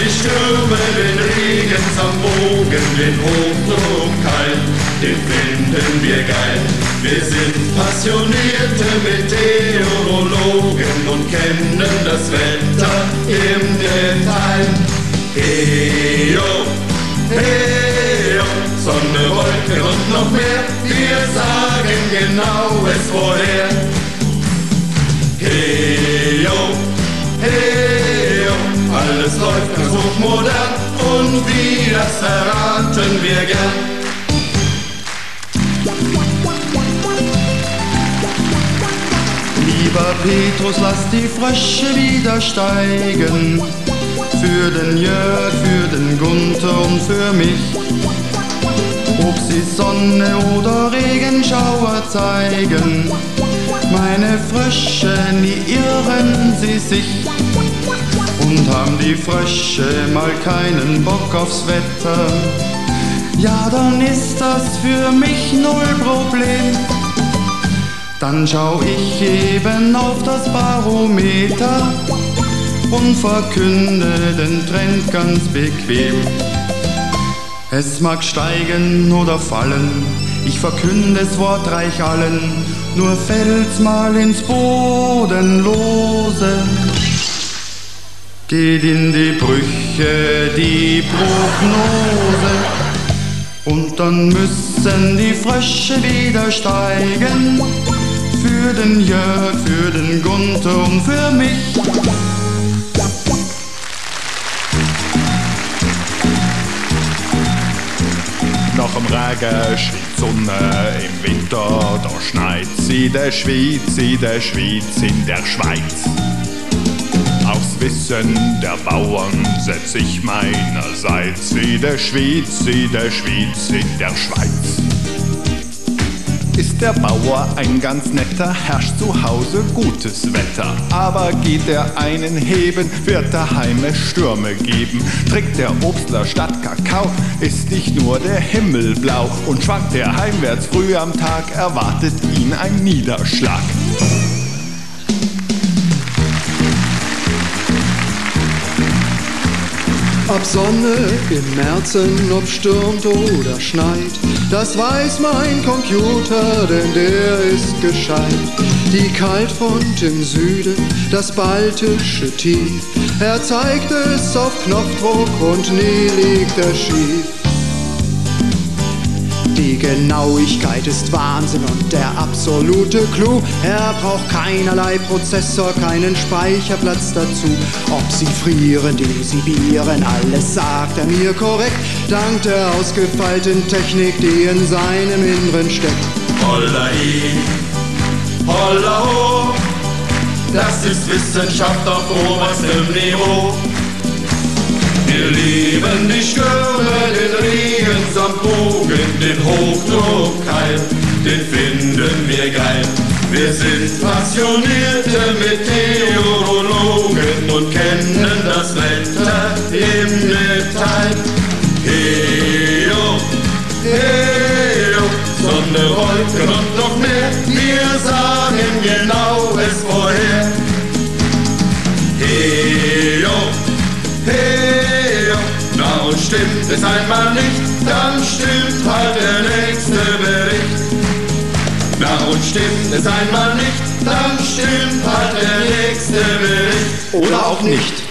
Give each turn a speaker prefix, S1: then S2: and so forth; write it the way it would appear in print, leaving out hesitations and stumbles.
S1: die Stürme, den Regen am Bogen, den Hochdruck kalt, den finden wir geil. Wir sind passionierte Meteorologen und kennen das Wetter im Detail. Heyo, heyo, Sonne, Wolken und noch mehr, wir sagen genau es vorher. Heyo, heyo, alles läuft ganz hochmodern und wie das verraten wir gern.
S2: Lieber Petrus, lass die Frösche wieder steigen, für den Jörg, für den Gunther und für mich. Ob sie Sonne oder Regenschauer zeigen, meine Frösche, nie irren sie sich. Und haben die Frösche mal keinen Bock aufs Wetter, ja, dann ist das für mich null Problem. Dann schau ich eben auf das Barometer und verkünde den Trend ganz bequem. Es mag steigen oder fallen, ich verkünde es wortreich allen, nur fällt's mal ins Bodenlose. Geht in die Brüche die Prognose, und dann müssen die Frösche wieder steigen, für den Jörg, für den Gunther und für mich.
S3: Nach dem Regen scheint die Sonne, im Winter da schneit's in der Schweiz, in der Schweiz. Aufs Wissen der Bauern setz ich meinerseits, in der Schweiz, in der Schweiz. Ist der Bauer ein ganz netter, herrscht zu Hause gutes Wetter. Aber geht er einen heben, wird daheim es Stürme geben. Trinkt der Obstler statt Kakao, ist nicht nur der Himmel blau. Und schwankt er heimwärts früh am Tag, erwartet ihn ein Niederschlag.
S4: Ob Sonne im Märzen, ob stürmt oder schneit, das weiß mein Computer, denn der ist gescheit. Die Kaltfront im Süden, das baltische Tief, er zeigt es auf Knopfdruck und nie liegt er schief. Die Genauigkeit ist Wahnsinn und der absolute Clou. Er braucht keinerlei Prozessor, keinen Speicherplatz dazu. Ob sie frieren, desibieren, alles sagt er mir korrekt, dank der ausgefeilten Technik, die in seinem Inneren steckt.
S1: Holla hi, holla ho, das ist Wissenschaft auf oberstem Niveau. Wir lieben die Stürme, den Regen samt Bogen, den Hochdruck kalt, den finden wir geil. Wir sind passionierte Meteorologen und kennen das Wetter im Detail. Heyo, heyo, Sonne, Wolken und noch mehr, wir sagen genau es vorher. Heyo, heyo, na und stimmt es einmal nicht, dann stimmt halt der nächste Bericht. Na und stimmt es einmal nicht, dann stimmt halt der nächste Bericht.
S4: Oder auch nicht.